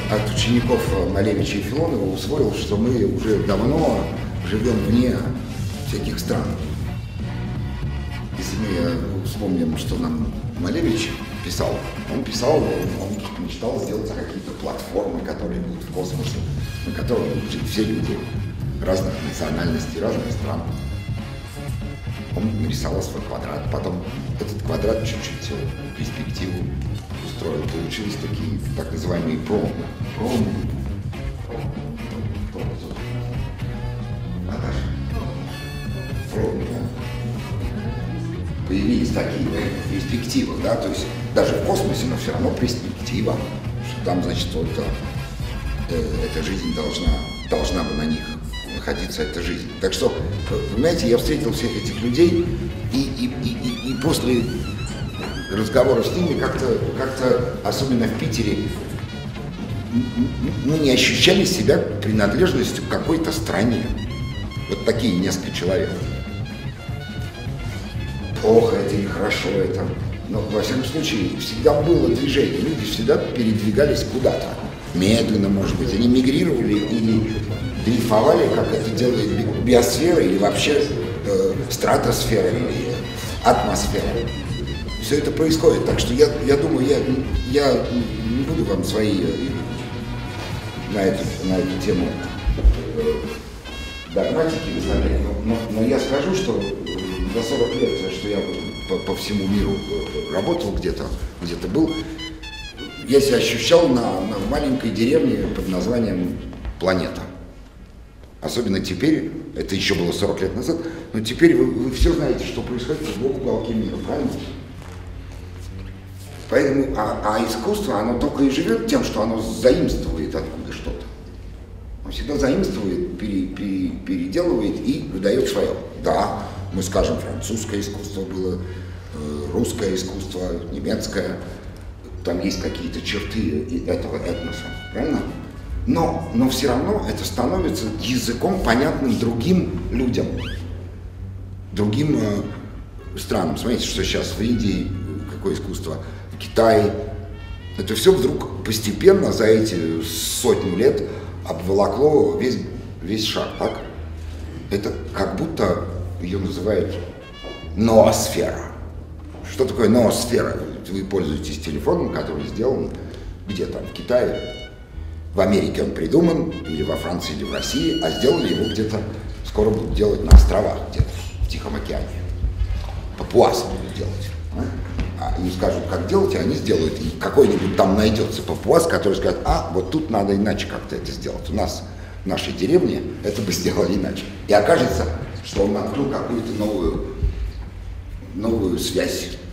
от учеников Малевича и Филонова усвоил, что мы уже давно живем вне всяких стран. Если мы вспомним, что нам Малевич писал, он мечтал сделать какие-то платформы, которые будут в космосе, на которых будут жить все люди разных национальностей, разных стран. Он нарисовал свой квадрат, потом этот квадрат чуть-чуть перспективу устроил. Получились такие так называемые промы. Появились такие перспективы, да, то есть даже в космосе, но все равно перспектива, что там, значит, вот эта жизнь должна бы на них находиться, эта жизнь. Так что, понимаете, я встретил всех этих людей и после разговора с ними как-то, особенно в Питере, мы не ощущали себя принадлежностью к какой-то стране. Вот такие несколько человек. Плохо это или хорошо это. Но, во всяком случае, всегда было движение. Люди всегда передвигались куда-то. Медленно, может быть. Они мигрировали или дрейфовали, как это делает биосфера, или вообще стратосфера, или атмосфера. Все это происходит. Так что я думаю, я не буду вам свои на эту тему догматики выставлять, но я скажу, что за 40 лет, что я по всему миру работал где-то был, я себя ощущал на маленькой деревне под названием Планета. Особенно теперь, это еще было 40 лет назад, но теперь вы все знаете, что происходит в любом уголке мира, правильно? Поэтому, а искусство, оно только и живет тем, что оно заимствует откуда что-то. Он всегда заимствует, переделывает и выдает свое. Да, мы скажем, французское искусство было, русское искусство, немецкое, там есть какие-то черты этого этноса, правильно? Но все равно это становится языком, понятным другим людям, другим странам. Смотрите, что сейчас в Индии, какое искусство, в Китае. Это все вдруг постепенно за эти сотню лет обволокло весь шар, так? Это как будто ее называют ноосфера. Что такое ноосфера? Вы пользуетесь телефоном, который сделан где там, в Китае. В Америке он придуман, или во Франции, или в России, а сделали его где-то, скоро будут делать на островах, где-то в Тихом океане. Папуасы будут делать. Они скажут, как делать, и они сделают. И какой-нибудь там найдется папуас, который скажет, вот тут надо иначе как-то это сделать. У нас в нашей деревне это бы сделали иначе. И окажется, что он открыл какую-то новую связь